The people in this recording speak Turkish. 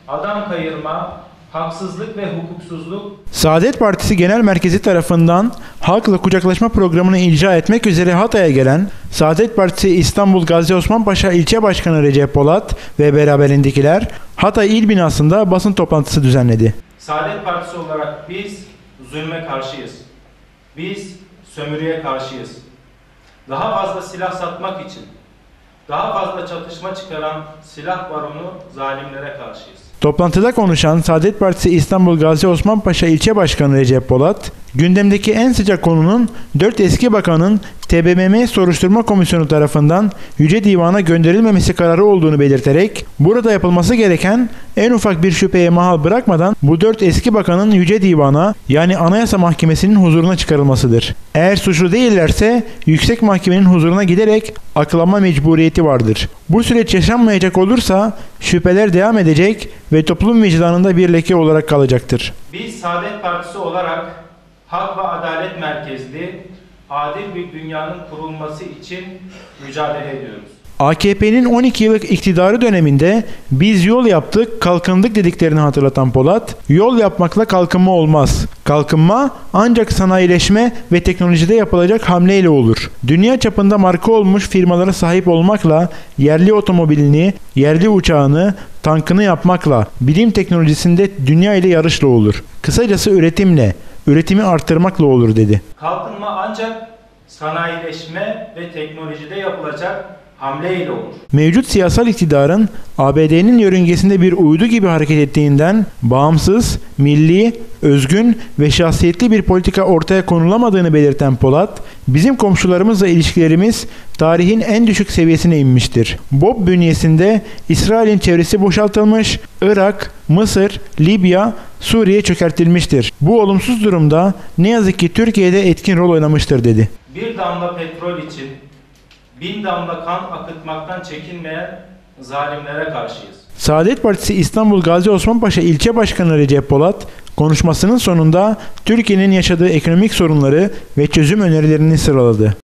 adam kayırma, haksızlık ve hukuksuzluk Saadet Partisi Genel Merkezi tarafından halkla kucaklaşma programını icra etmek üzere Hatay'a gelen Saadet Partisi İstanbul Gazi Osman Paşa İlçe Başkanı Recep Polat ve beraberindekiler Hatay İl Binası'nda basın toplantısı düzenledi. Saadet Partisi olarak biz zulme karşıyız. Biz sömürüye karşıyız. Daha fazla silah satmak için, daha fazla çatışma çıkaran silah baronu zalimlere karşıyız. Toplantıda konuşan Saadet Partisi İstanbul Gazi Osman Paşa İlçe Başkanı Recep Polat, gündemdeki en sıcak konunun 4 eski bakanın TBMM Soruşturma Komisyonu tarafından Yüce Divan'a gönderilmemesi kararı olduğunu belirterek, burada yapılması gereken en ufak bir şüpheye mahal bırakmadan bu 4 eski bakanın Yüce Divan'a yani Anayasa Mahkemesi'nin huzuruna çıkarılmasıdır. Eğer suçlu değillerse Yüksek Mahkemenin huzuruna giderek aklanma mecburiyeti vardır. Bu süreç yaşanmayacak olursa şüpheler devam edecek ve toplum vicdanında bir leke olarak kalacaktır. Biz Saadet Partisi olarak hak ve adalet merkezli, adil bir dünyanın kurulması için mücadele ediyoruz. AKP'nin 12 yıllık iktidarı döneminde biz yol yaptık, kalkındık dediklerini hatırlatan Polat, yol yapmakla kalkınma olmaz. Kalkınma ancak sanayileşme ve teknolojide yapılacak hamleyle olur. Dünya çapında marka olmuş firmalara sahip olmakla, yerli otomobilini, yerli uçağını, tankını yapmakla, bilim teknolojisinde dünya ile yarışla olur. Kısacası üretimle, üretimi arttırmakla olur dedi. Kalkınma ancak sanayileşme ve teknolojide yapılacak hamleyle olur. Mevcut siyasal iktidarın ABD'nin yörüngesinde bir uydu gibi hareket ettiğinden bağımsız, milli, özgün ve şahsiyetli bir politika ortaya konulamadığını belirten Polat, bizim komşularımızla ilişkilerimiz tarihin en düşük seviyesine inmiştir. BOP bünyesinde İsrail'in çevresi boşaltılmış, Irak, Mısır, Libya, Suriye çökertilmiştir. Bu olumsuz durumda ne yazık ki Türkiye'de etkin rol oynamıştır dedi. Bir damla petrol için 1000 damla kan akıtmaktan çekinmeyen zalimlere karşıyız. Saadet Partisi İstanbul Gazi Osman Paşa İlçe Başkanı Recep Polat, konuşmasının sonunda Türkiye'nin yaşadığı ekonomik sorunları ve çözüm önerilerini sıraladı.